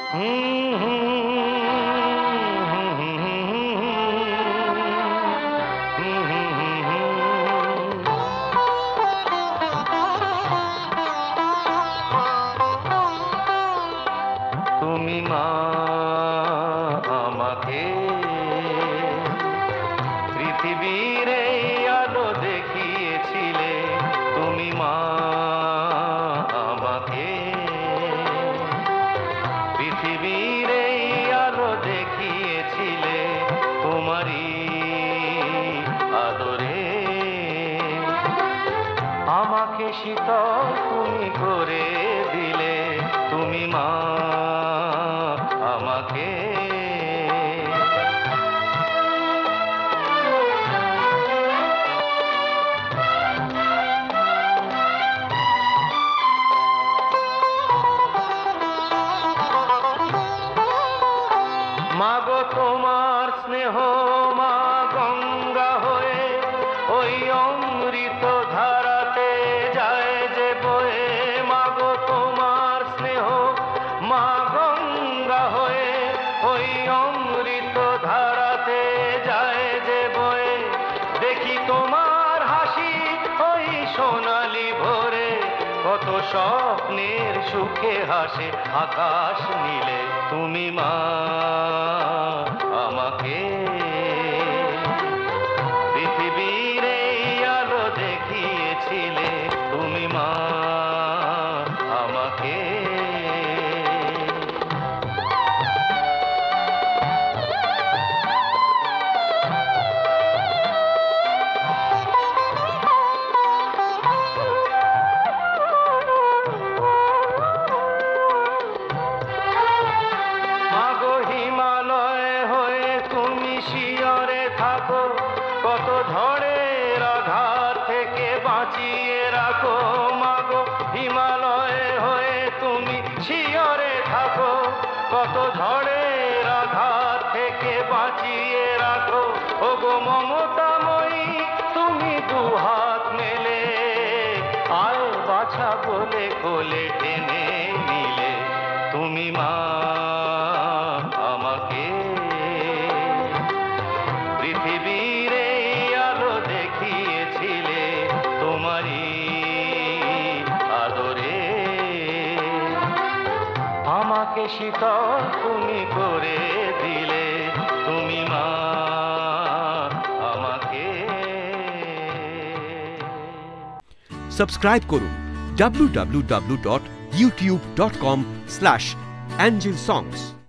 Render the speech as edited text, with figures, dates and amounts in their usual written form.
তুমি মা আমাকে পৃথিবীর এই আলো দেখিয়েছিলে, তুমি মা আমাকে পৃথিবীর এই আলো দেখিয়েছিলে, তোমারই আদরে আমাকে শীতল তুমি করে দিলে, তুমি মা আমাকে। মাগো তোমার স্নেহ মা গঙ্গা হয়ে ওই অমৃত ধারাতে যায় যে বয়ে, মাগো তোমার স্নেহ মা গঙ্গা হয়ে ওই অমৃত ধারাতে যায় যে বয়ে, দেখি তোমার হাসি ওই সোনালি ভোরে, কত স্বপ্নের সুখে হাসে আকাশ নীলে, তুমি মা আমাকে পৃথিবীর এই আলো দেখিয়েছিলে, তুমি মা আমাকে। শিয়রে থাকো কত ঝড়ের আঘাত থেকে বাঁচিয়ে রাখো, মাগো হিমালয় হয়ে তুমি শিয়রে থাকো কত ঝড়ের আঘাত থেকে বাঁচিয়ে রাখো, ওগো মমতাময়ী তুমি দুহাত মেলে আয় বাছা বলে কোলে টেনে নিলে, তুমি মা আমাকে পৃথিবীর এই আলো দেখিয়েছিলে, তোমারই আদরে আমাকে শীতল তুমি করে দিলে, তুমি মা আমাকে। সাবস্ক্রাইব করুন www.youtube.com/angelsongs।